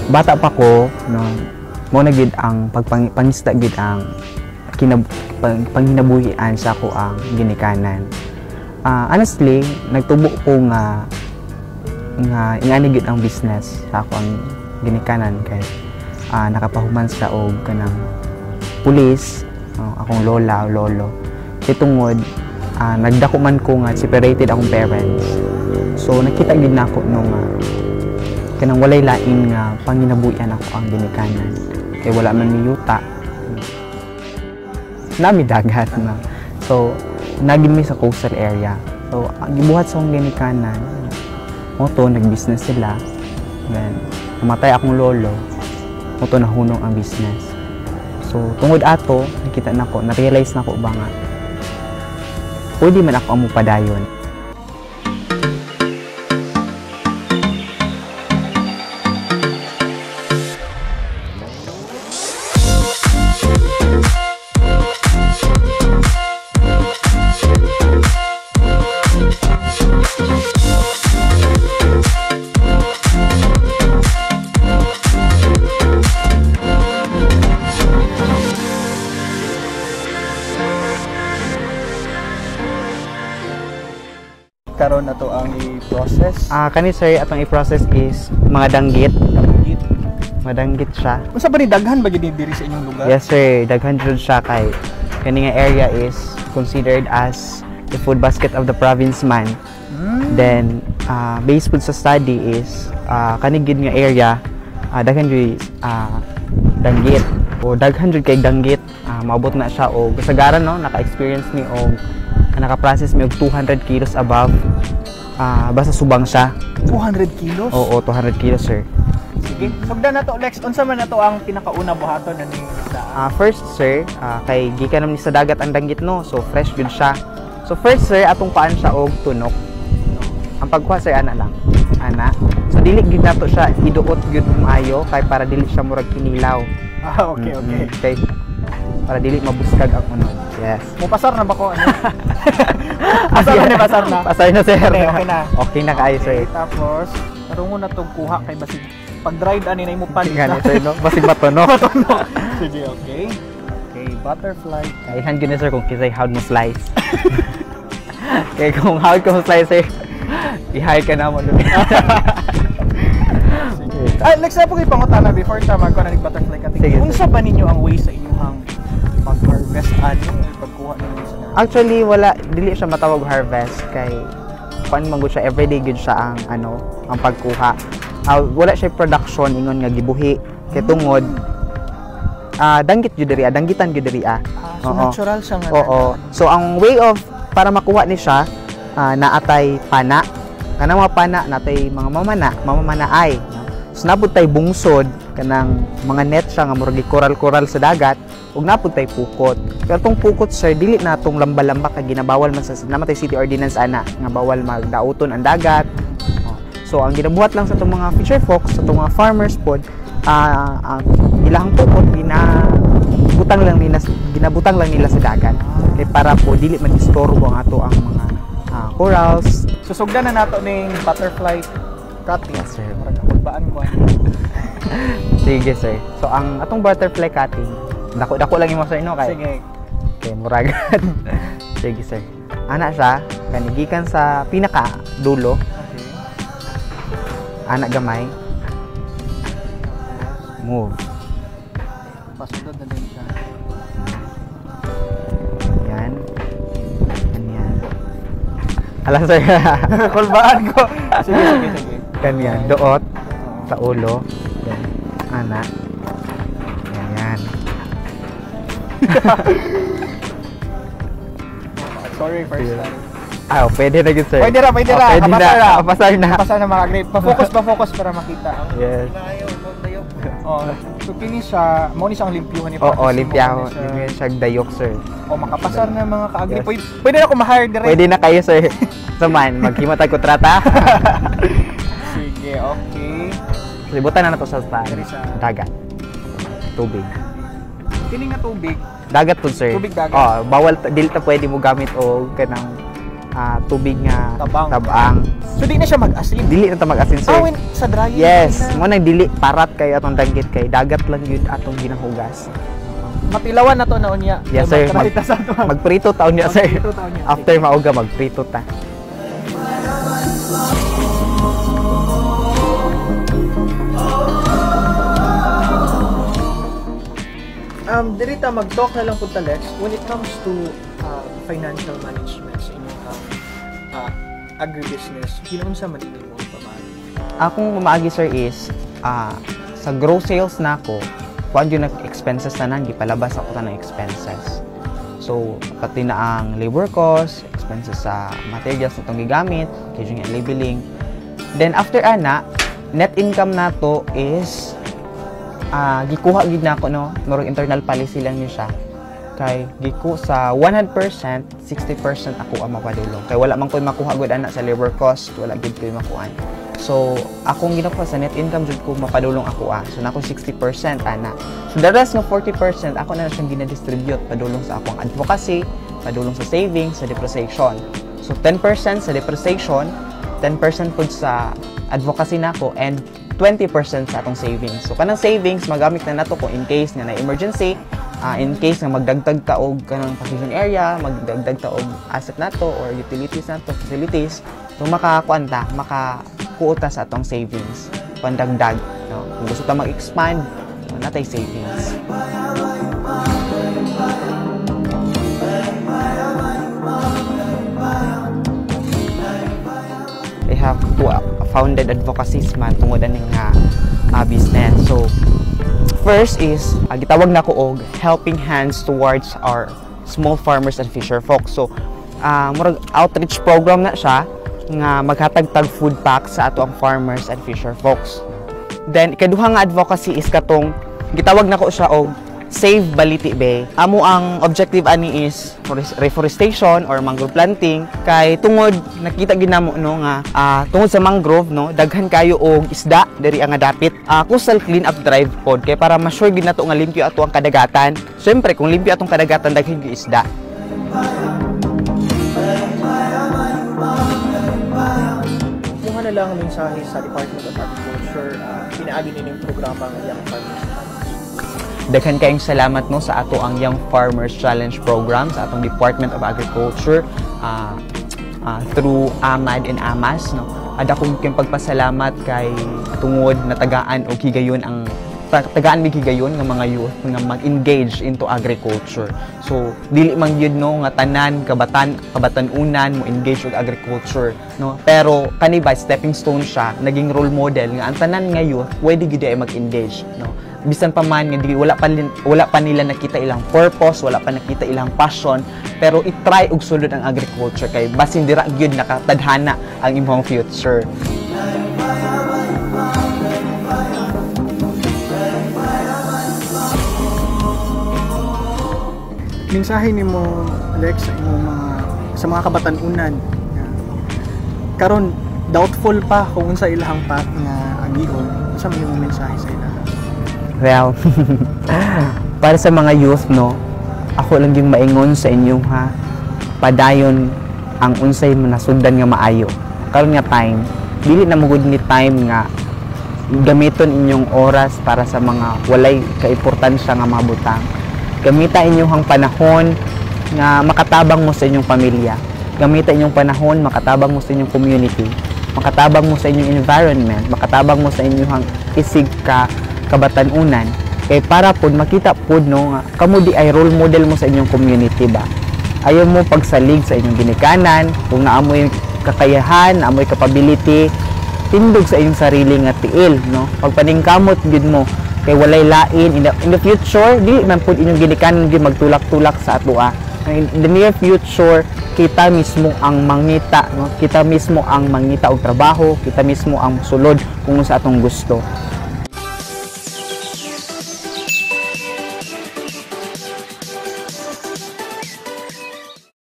bata pa ko no mo na gid ang pagpangisda gid ang panghinabuhian sa ako ang ginikanan. Honestly, nagtubo ko nga ingani gid ang business sa ako ang ginikanan kay nakapahuman sa og kanang pulis, akong lola o lolo. Kay tungod nagdako man ko nga separated akong parents. So nakita gid nako nung kanang walay lain nga panginabuhian ako ang ginikanan. Kay wala man mi yuta. Nami dagat na. So nagin mi sa coastal area. So gibuhat sa akong ginikanan. Moto nag-business sila. Then namatay akong lolo. Moto nahunong ang business. So tungod ato nakita nako, na-realize nako ba nga pwede man ako ang mupadayon. Karon na to ang i-process. Kani sir atong i-process is mga danggit. Madanggit siya. Unsa ba ni daghan ba gid diri sa inyong lugar? Yes sir, daghan jud siya kay kani nga area is considered as the food basket of the province man. Then based pud sa study is kani gid nga area daghan jud danggit o daghan jud kay danggit. Maabot na siya og kasagaran no, naka-experience ni og naka-process mi og 200 kilos above. Basta subang siya. 200 kilos? Oo, 200 kilos sir. Sige, sugdan na to Lex. Unsa man na to ang pinakauna buhaton na ni isda? First sir, kay gikan naman ni sa dagat ang danggit no, so fresh good siya. So first sir, atong paan siya og tunok. Ang pagkuha sir ana lang. Ana. So dili gid nato siya iduot gyud maayo kay para dili siya murag kinilaw. Okay, okay. Okay. Para dili mabuskag ang unod. Yes. Mo pasar na ba ko ano? Pasar na, pasar na. Pasar na sir. Okay na. Okay na kayo sir. Tapos tarungon na tong kuha kay basig pag dried ani na imo palit na. Sir no, basig matono. Sige, okay. Okay, butterfly. Kailan gyud na sir kung kisay how mo slice. Kay kung how ko mo slice sir. I-hire ka na mo dun. Lex, na po kayo pangutana before tama ko na nag-butterfly cutting. Unsa ba ninyo ang way sa inyong pag-harvest ano, pagkuha ng isa? Actually, wala, dili siya matawag harvest kay kuan man gud siya everyday gud siya ang ano, ang pagkuha. Wala siya production ingon nga gibuhi kay tungod danggit jud diri, danggitan jud diri. So natural siya nga. Oo. So ang way of para makuha ni siya naatay pana. Kanang mga pana natay mga mamamanaay. So napud tay bungsod kanang mga net siya nga murag coral sa dagat ug napud tay pukot. Pero tong pukot sir dili na tong lamba-lamba kay ginabawal man sa namatay city ordinance ana nga bawal magdauton ang dagat. So ang ginabuhat lang sa tong mga fisher folks, sa tong mga farmers pod ilahang pukot ginabutang lang nila sa dagat kay para po dili man istorbo ang ato ang mga corals. Susugdan na nato ning butterfly cutting. Yes, sir. Kulbaan ko. Sige sir. So ang atong butterfly cutting, dako lang imo sir no kay. Sige. Okay, muragan. Sige sir. Ana siya kanigikan sa pinaka dulo. Okay. Ana gamay. Move. Pasudod na din siya. Yan. Ganyan. Alam sir. Kulbaan ko. Sige. Ganyan, doot sa ulo. Yan. Ana. Ganyan. Sorry, first time. Pwede na yun, sir. Pwede na. Kapasar na. Kapasar na mga grade. Pa-focus para makita. Yes. So kini siya, mo ni siyang limpyuhan ni Oo, limpyaho. Limpyaho siya dayok, sir. Makapasar na mga ka-agri. Yes. Pwede na ako ma-hire direct. Pwede na kayo, sir. Saman, maghimatay ko trata. Sige, okay. Libutan na to sa dagat. Tubig. Kini nga tubig. Dagat to, sir. Tubig dagat. Bawal dili ta pwede mo gamit o kanang tubig nga tabang. So di na siya mag-asin. Dili na ta mag-asin sir. When sa drying. Yes, mo nang dili parat kay atong danggit kay dagat lang yun atong ginahugas. Matilawan na to na unya. Yes sir. Magprito taon niya sir. After mauga magprito ta. Dirita mag-talk na lang po Lex when it comes to financial management sa inyong agribusiness. Kinunsa man inyo mo pamana? Akong umaagi sir is sa gross sales na ako, kuan yun na expenses na nang gipalabas ako ta ng expenses. So pati na ang labor cost, expenses sa materials na itong gigamit, kaya yung labeling. Then after ana, net income na to is gikuha gid na ako no, murag internal policy lang niya siya. Kay giku sa 100%, 60% ako ang mapadulong. Kay wala man koy makuha gud ana sa labor cost, wala gid koy makuan. So akong ginakuha sa net income jud ko mapadulong ako So nako 60% ana. So the rest ng 40% ako na siyang gina-distribute padulong sa akong advocacy, padulong sa savings, sa depreciation. So 10% sa depreciation, 10% pud sa advocacy nako and 20% sa atong savings. So kanang savings magamit na nato kung in case nga na emergency, in case nga magdagdag ta og kanang position area, magdagdag ta og asset nato or utilities nato, facilities, so makakuan ta, makakuota sa atong savings pandagdag, no? Kung gusto ta mag-expand, natay savings. I have two founded advocacies man tungod aning business. So first is gitawag na ko og helping hands towards our small farmers and fisher folks. So murag outreach program na siya nga maghatag-tag food packs sa ato ang farmers and fisher folks. Then ikaduha nga advocacy is katong gitawag na ko siya og Save Baliti Bay. Amo ang objective ani is reforestation or mangrove planting kay tungod nakita ginamo no nga tungod sa mangrove no daghan kayo og isda diri ang dapit. Coastal clean up drive pod kay para ma-sure gid nato nga limpyo ato ang kadagatan. Syempre kung limpyo atong kadagatan daghan gyud isda. Kung ano lang ang mensahe sa Department of Agriculture, pinaagi nila yung programa ng Young Farmers Challenge. Daghan kayong salamat no sa ato ang Young Farmers Challenge program sa atong Department of Agriculture through AMAD and AMAS no. Ada kong pagpasalamat kay tungod na tagaan o higayon ang tagaan mi higayon nga mga youth nga mag-engage into agriculture. So dili man gyud no nga tanan kabatan-unan mo engage og agriculture no. Pero kani ba stepping stone siya, naging role model nga ang tanan nga youth pwede gyud ay mag-engage no. Bisan pa man nga wala pa nila nakita ilang purpose, wala pa nakita ilang passion, pero i-try og sulod ang agriculture kay basin dira gyud nakatadhana ang imong future. Mensahe nimo Alex sa mga kabatan-unan karon doubtful pa kung unsa ilahang path nga agihon, unsa man imong mensahe sa ila? Well, para sa mga youth no, ako lang yung maingon sa inyo padayon ang unsay manasundan nga maayo. Karon nga time, dili na mugod ni time nga gamiton inyong oras para sa mga walay kaimportansya nga mga butang. Gamita inyong panahon nga makatabang mo sa inyong pamilya. Gamita inyong panahon makatabang mo sa inyong community, makatabang mo sa inyong environment, makatabang mo sa inyong isig kabatan-unan kay para pod makita pod no nga kamo di ay role model mo sa inyong community ba. Ayaw mo pagsalig sa inyong ginikanan, kung naamoy kakayahan, naamoy capability, tindog sa inyong sarili nga tiil no. Pagpaningkamot gid mo kay walay lain in the future di man pod inyong ginikanan gyud magtulak-tulak sa atoa. In the near future kita mismo ang mangita no, kita mismo ang mangita og trabaho, kita mismo ang sulod kung sa atong gusto.